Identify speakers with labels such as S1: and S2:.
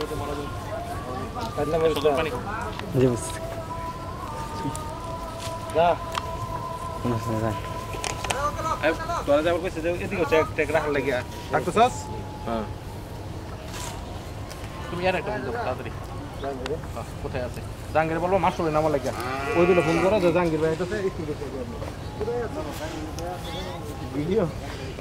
S1: জি বুঝছি
S2: তোরা যাবার কইছে যে এদিকে চেক টেক রাখার লাগিয়া ডাকতেছস হ্যাঁ তুমি আর একটা বন্ধু তাড়াতাড়ি কোথায় আছে জাহাঙ্গীর বলবো মাস্টারের নাম লাগিয়া ওই দিলে ফোন করো যে জাহাঙ্গীর ভাই এটা স্কুল ভিডিও